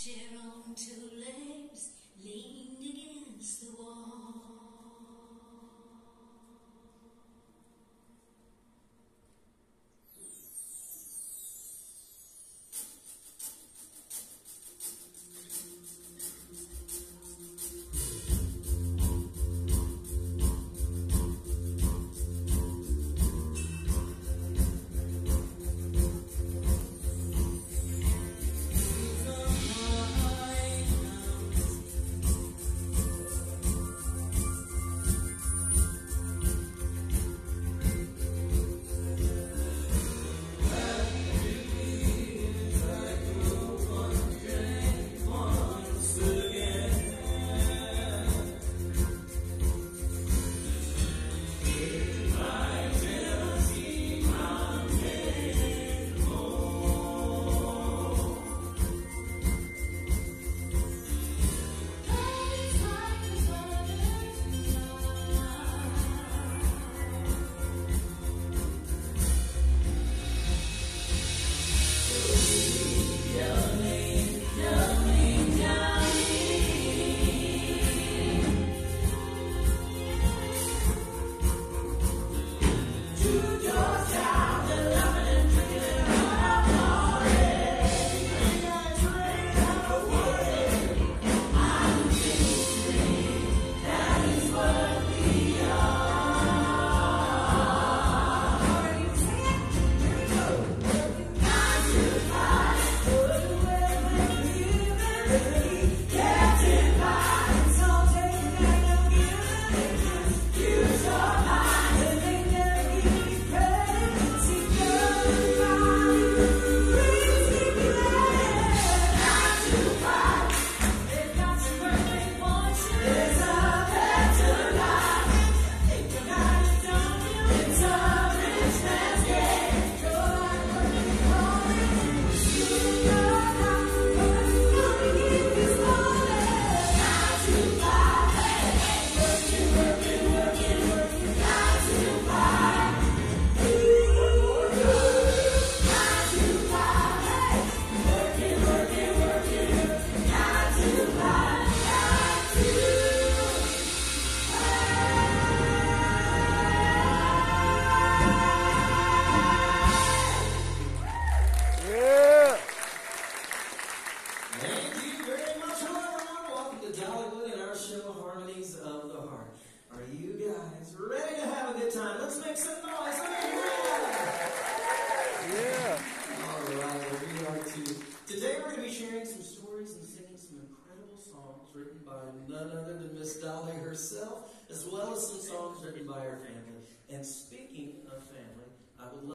chair on two legs, leaned against the wall. Let's make some noise. Yeah. All right, we are today we're going to be sharing some stories and singing some incredible songs written by none other than Miss Dolly herself, as well as some songs written by her family. And speaking of family, I would love